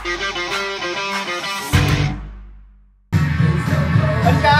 こんにちは。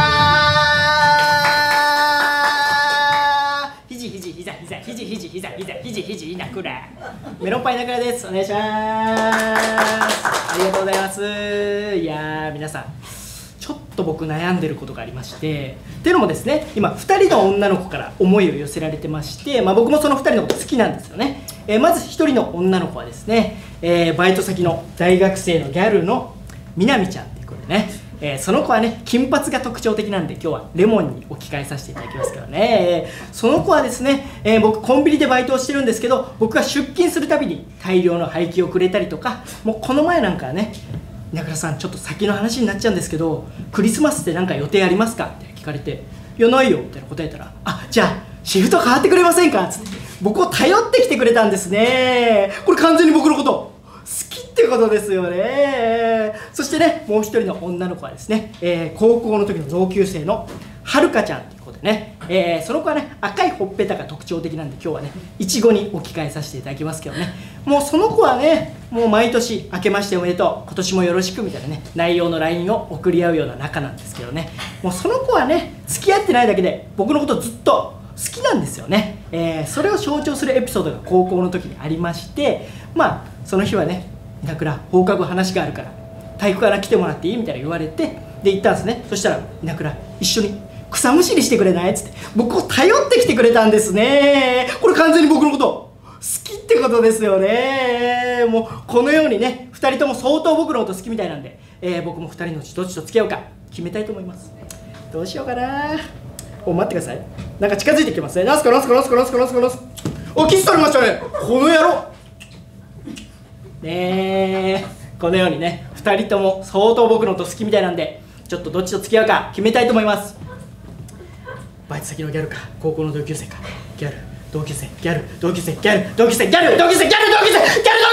ひじひじひざひざひじひじひざひざひじひじいなくらメロンパイなくらです。お願いします。ありがとうございます。いやー皆さんちょっと僕悩んでることがありまして、っていうのもですね、今2人の女の子から思いを寄せられてまして、僕もその2人のこと好きなんですよね。まず1人の女の子はですね、バイト先の大学生のギャルのみなみちゃんっていう子でね、その子はね金髪が特徴的なんで今日はレモンに置き換えさせていただきますけどね、その子はですね、僕コンビニでバイトをしてるんですけど、僕が出勤するたびに大量の廃棄をくれたりとか、もうこの前なんかはね、中田さんちょっと先の話になっちゃうんですけど、クリスマスって何か予定ありますかって聞かれて、いやないよみたいな答えたら、あ、じゃあシフト変わってくれませんかっつって僕を頼ってきてくれたんですね。これ完全に僕のこと好きってことですよね。そしてね、もう一人の女の子はですね、高校の時の同級生のはるかちゃんっていう子でね、その子はね赤いほっぺたが特徴的なんで、今日はねいちごに置き換えさせていただきますけどね、もうその子はねもう毎年明けましておめでとう、今年もよろしくみたいなね内容の LINE を送り合うような仲なんですけどね、もうその子はね付き合ってないだけで僕のことずっと好きなんですよね。それを象徴するエピソードが高校の時にありまして、その日はね、板倉放課後話があるから体育館来てもらっていいみたいな言われて、で行ったんですね。そしたら板倉一緒に草むしりしてくれないっつって僕を頼ってきてくれたんですね。これ完全に僕のこと好きってことですよね。もうこのようにね2人とも相当僕のこと好きみたいなんで、僕も2人のうちどっちと付き合うか決めたいと思います。どうしようかな。お、待ってください。なんか近づいてきますね。ナスコナスコナスコナスコナスコナス。お、キスされましたね。この野郎ねえ、このようにね2人とも相当僕のこと好きみたいなんで、ちょっとどっちと付き合うか決めたいと思います。バイト先のギャルか高校の同級生か、ギャル同級生ギャル同級生ギャル同級生ギャル同級生ギャル同級生ギャル同級生ギャル同級生ギャル同級生ギャル同級生ギャル同級生ギャル同級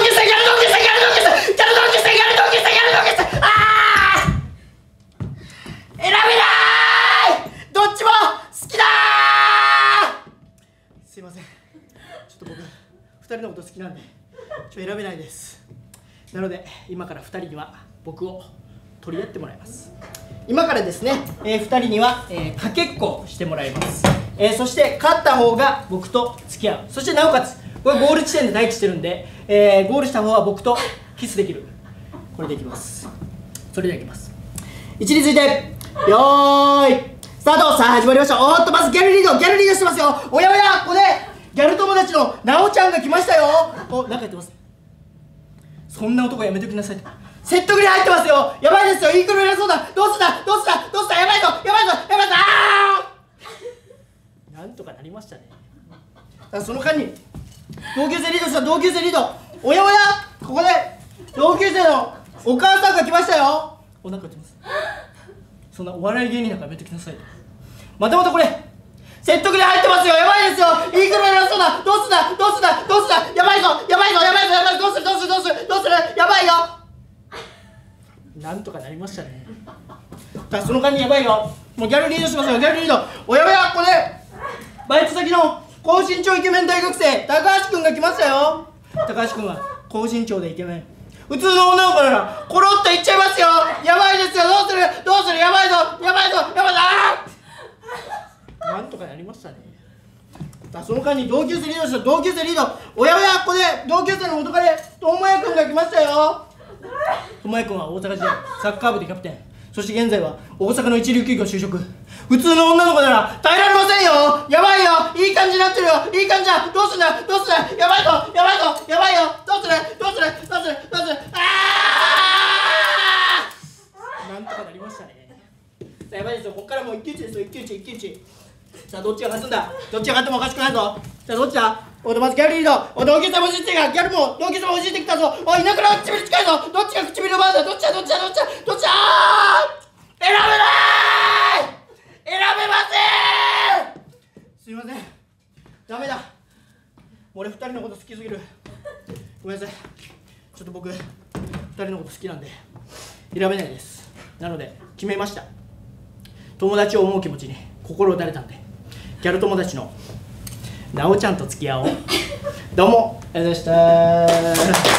生、ああ選べない、どっちも好きだー。すいません、ちょっと僕2人のこと好きなんで選べないです。なので今から2人には僕を取り合ってもらいます。今からですね、2人には、かけっこをしてもらいます。そして勝った方が僕と付き合う。そしてなおかつこれゴール地点で待機してるんで、ゴールした方は僕とキスできる。これでいきます。それではいきます。位置についてよーいスタート。さあ始まりました。おーっとまずギャルリードしてますよ。おやおや、ここでギャル友達のなおちゃんが来ましたよ。お、なんか言ってます。そんな男やめときなさい。説得に入ってますよ。やばいですよ。いい車偉そうだ。どうすんだどうすんだどうすんだ、やばいぞやばいぞやばいぞ、あーなんとかなりましたね。その間に同級生リードした同級生リード。おやおや、ここで同級生のお母さんが来ましたよ。お、なんか言ってます。そんなお笑い芸人なんかやめときなさい。またまたこれ説得に入ってますよ。やばいですよ。いい車偉そうだ。どうすんだどうすんだどうすんだ、やばいぞやばいぞやばいぞやばいぞ、どうするどうするどうするどうする、やばいよ。なんとかなりましたね。その間にやばいよ。もうギャルリードしますよ。ギャルリード。おやおや、ここでバイト先の高身長イケメン大学生高橋君が来ましたよ。高橋君は高身長でイケメン、普通の女の子ならコロッといっちゃいますよ。やばいですよ。どうするどうする、やばいぞやばいぞやばいぞ、あーなんとかなりましたね。その間に同級生リードした同級生リード。おやおや、ここで同級生の元カレともやくんが来ましたよ。ともやくんは大阪時代サッカー部でキャプテン、そして現在は大阪の一流企業就職。普通の女の子なら耐えられませんよ。やばいよ、いい感じになってるよ。いい感じだ。どうすんだどうすんだ、やばいぞやばいぞやばいよ、どうするどうするどうするどうする、あーなんとかなりましたね。やばいですよ。ここからもう一騎打ちですよ。一騎打ち一騎打ち。さあどっちが勝つんだ。どっちが勝ってもおかしくないぞ。さあどっちだ。おい、まずギャルリード。おい、同級生もじってがギャルも同級生もじってきたぞ。おい、田舎の唇近いぞ。どっちが唇の番だ。どっちだどっちだどっちだどっちだ、選べない選べません。すいません、ダメだ。俺2人のこと好きすぎる。ごめんなさい。ちょっと僕2人のこと好きなんで選べないです。なので決めました。友達を思う気持ちに心打たれたんで、ギャル友達のなおちゃんと付き合おう。どうもありがとうございました。